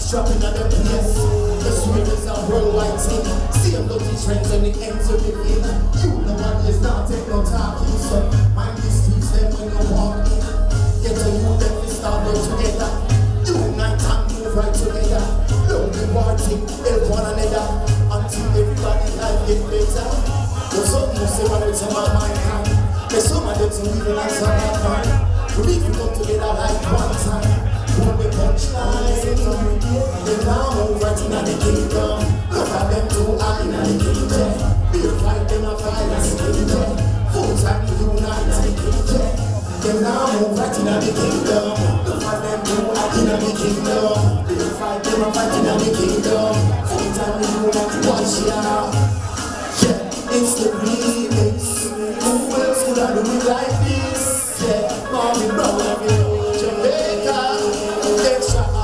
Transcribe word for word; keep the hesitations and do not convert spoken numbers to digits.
Dropping on the place. The swing is a worldwide thing. See them dirty trends and the ends of the game. You know what is not take no talking. So mind the streets them when you walk in. Get a youth them we start work together. Unite and move right together. Love the party, help one another. Until everybody life get better. There's something you say when it's on my mind. There's some of them to live in us on that mind. We need to come together like one time. When we punch lines, they now move right in the kingdom. Look at them two eye in the kingdom. Be a fight, them a fight in the kingdom. Full time unite in the kingdom. They now move right in the kingdom. Look at them two eye in the kingdom. Be a fight, them a fight in the kingdom. Full time unite, watch ya. Yeah, it's the remix. Who else would I do it like this? Yeah, Marvin Brown, Jamaica. Extra